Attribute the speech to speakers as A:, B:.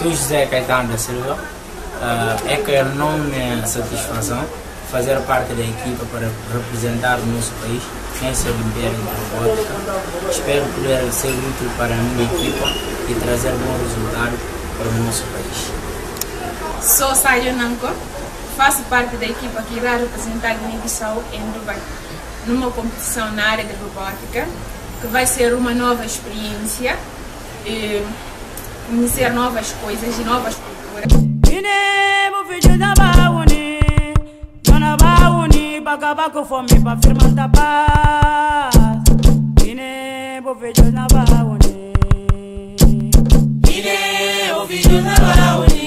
A: Sou José Caetano da Silva. É que é enorme satisfação fazer parte da equipa para representar o nosso país nessa Olimpíada de Robótica. Espero poder ser útil para a minha equipa e trazer bom resultado para o nosso país.
B: Sou Sádio Nanko, faço parte da equipa que irá representar Guiné-Bissau em Dubai, numa competição na área de robótica, que vai ser uma nova experiência, conhecer novas coisas e novas culturas.
C: Acaba com fome para firmar a paz. Guiné, o vídeo na Baúni. Guiné, o vídeo na Baúni.